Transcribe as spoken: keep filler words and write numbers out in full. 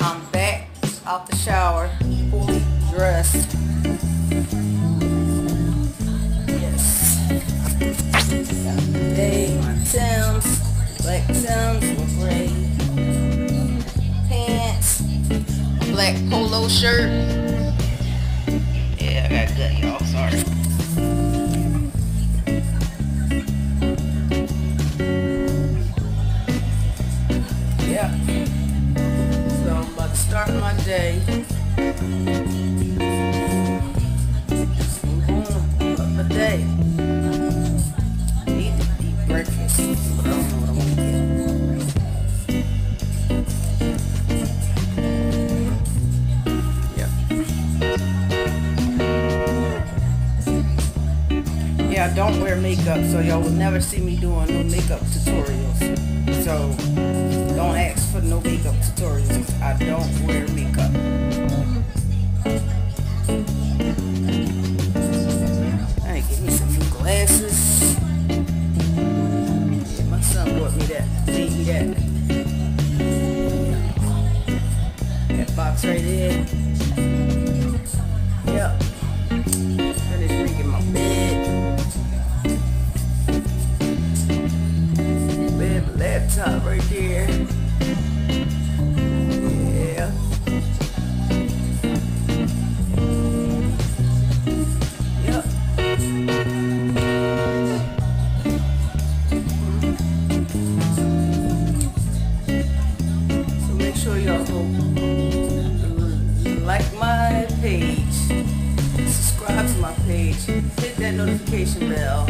I'm back out the shower, fully dressed. Yes. Got today my Timbs, black Timbs with gray pants, black polo shirt. Yeah, I got gut, y'all. Sorry. Yeah. So I'm about to start my day. Just move on about my day. I need to eat breakfast, but I don't know what I want to get. Yeah. Yeah, I don't wear makeup, so y'all will never see me doing no makeup tutorials. So don't ask for no makeup tutorials. I don't wear makeup. Alright, give me some new glasses. Yeah, my son bought me that. Made me that. That box right there. Yep. That is making my bed. Bed, my laptop right there. Yeah. Yep. So make sure y'all go like my page, subscribe to my page, hit that notification bell,